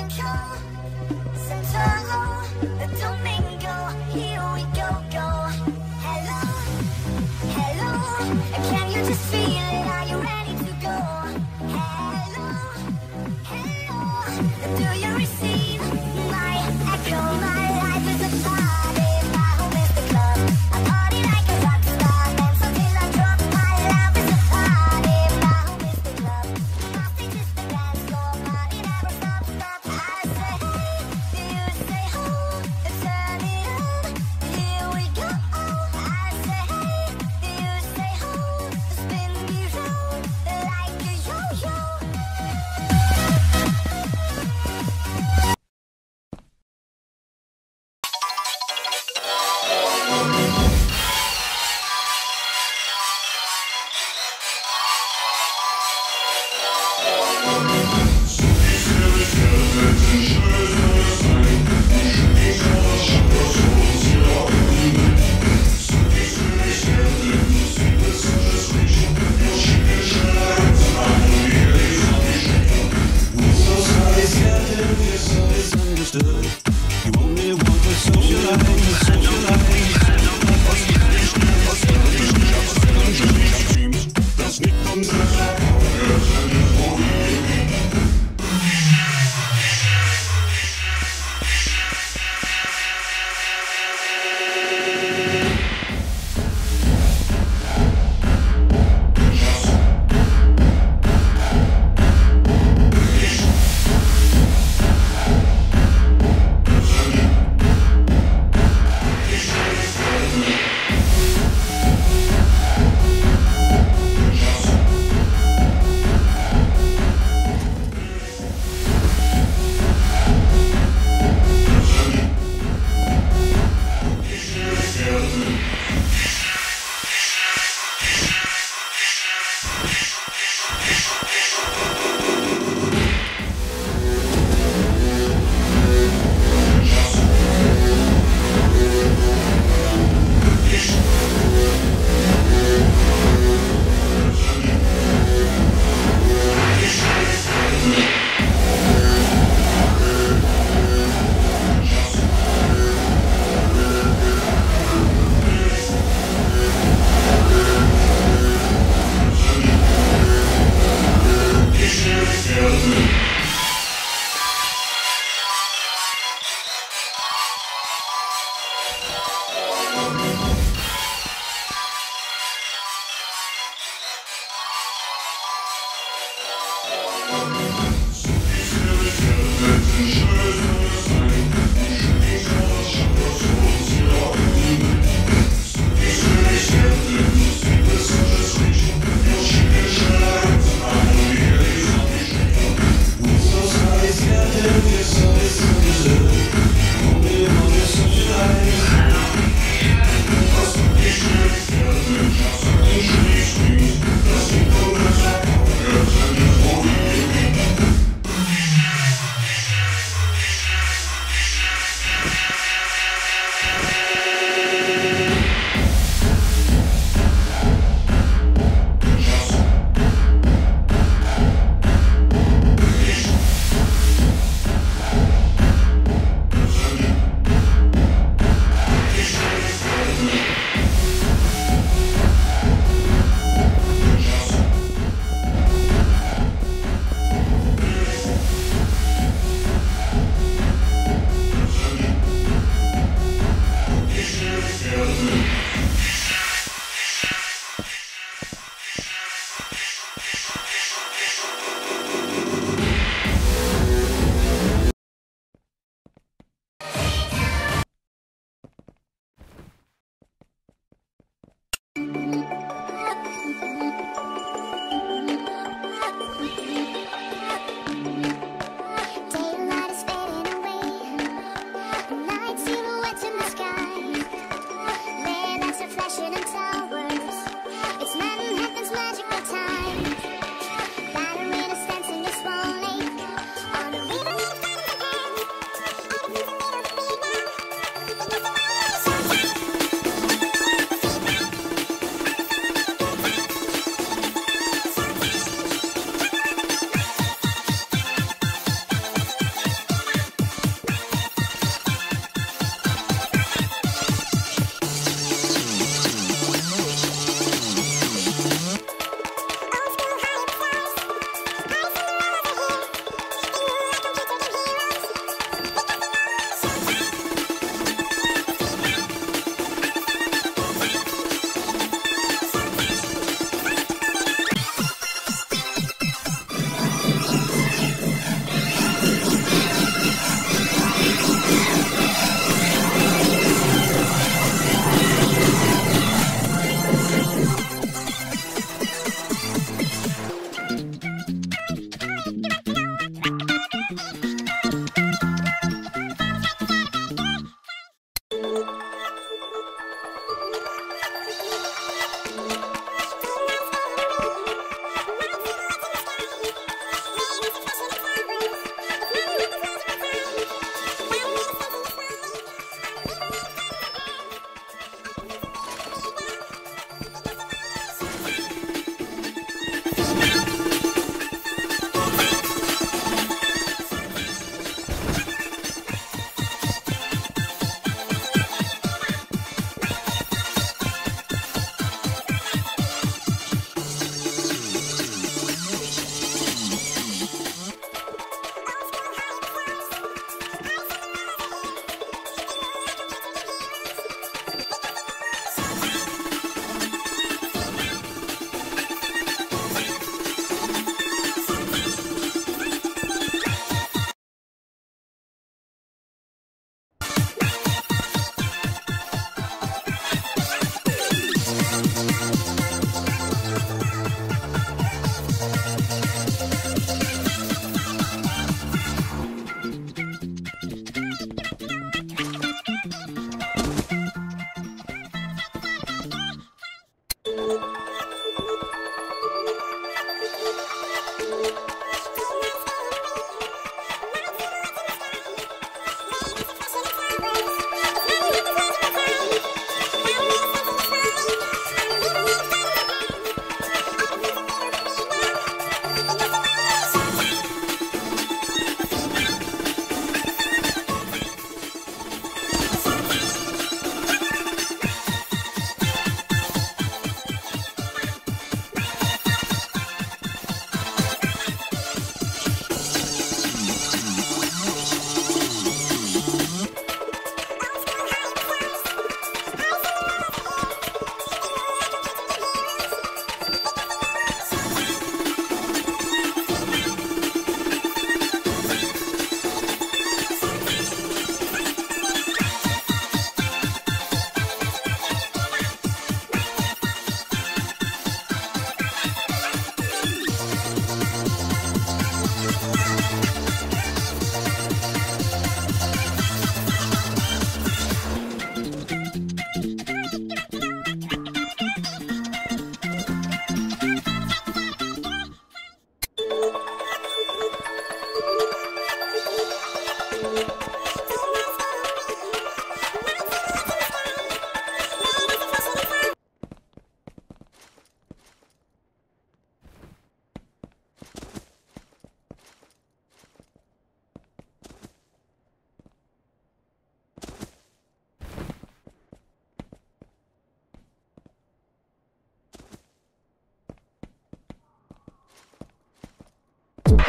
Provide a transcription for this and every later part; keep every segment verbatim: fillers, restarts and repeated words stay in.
It's Manhattan's magical time.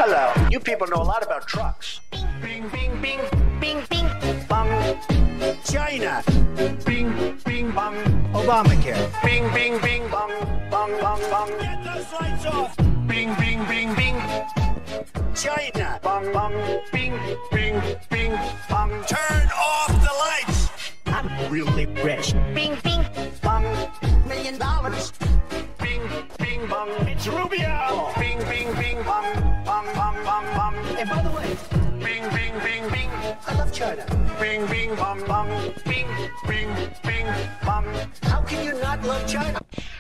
Hello, you people know a lot about trucks. Bing, bing, bing, bing, bing, bong. China. Bing, bing, bong. Obamacare. Bing, bing, bing, bong, bong, bong, bong. Get those lights off. Bing, bing, bing, bing. China. Bong, bong. Bing, bing, bing, bong. Turn off the lights. I'm really rich. Bing, bing, bong. Million dollars. Bing, bing, bong. It's Rubio. Bing, bing, bing, bong. Bong, bong, bong, bong. And by the way, bing, bing, bing, bing. I love China. Bing, bing, bong, bong. Bing, bing, bing, bong. How can you not love China?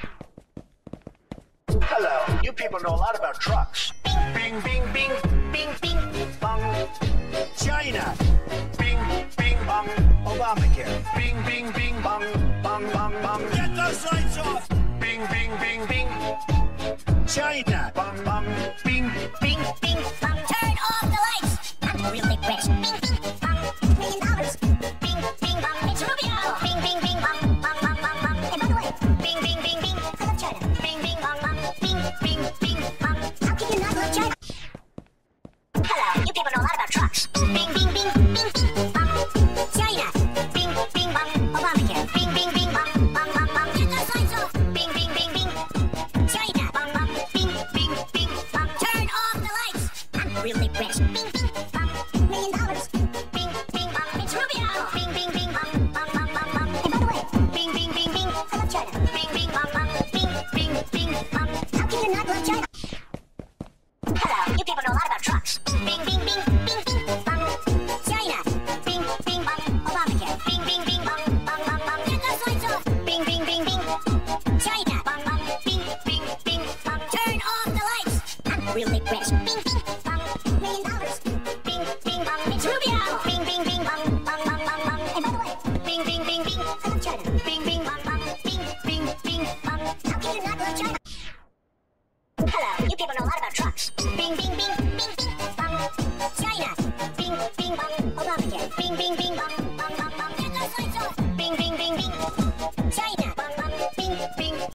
Hello, you people know a lot about trucks. Bing, bing, bing, bing, bing, bong. China. Bing, bing, bong. Obamacare. Bing, bing, bing, bong, bong, bong, bong. Get those lights off. Bing, bing, bing, bing. China. Bong, bong. Bing, bing, bing, bong. Turn off the lights. I'm really rich. Bing, bing, bong. Million dollars. Bing, bing, bong. It's Rubio. Bing, bing, bing, bong. Bong, bong, bong, bong. And by the way, bing, bing, bing, bing. I love China. Bing, bing, bong, bong. Bing, bing, bing, bong. How can you not love China? Hello, you people know a lot about trucks. Bing, bing, bing, bing, bing, bong. China. Bing, bing, bong. Obamacare. Bing, bing, bing, bong. Bong, bong, bong. Get those lights off. Bing, bing, bing, bing. China. Bong, bong. Bing, bing, bing, bong. Turn off the lights. I'm really rich. Bing, bing, bong. Million dollars. Bing, bing, bong. It's Rubio. Bing, bing, bing, bong. Bong, bong, bong, bong. And by the way, bing, bing, bing, bing. I love China. Bing, bing, bong, bong. Bing, bing, bing, bong. How can you not love China? Hello, you people know a lot about trucks. Bing, bing, bing, bing, bing, bong. China. Bing, bing, bong. Obamacare. Bing, bing, bing, bong. Bong, bong, bong. Get those lights off. Bing, bing, bing, bing. China. Bong, bong. Bing, bing, bing, bong. Turn off the lights. I'm really rich. Bing, bing, bong. Million dollars. Bing, bing, bong. It's Rubio. Bing, bing, bing, bong. Bong,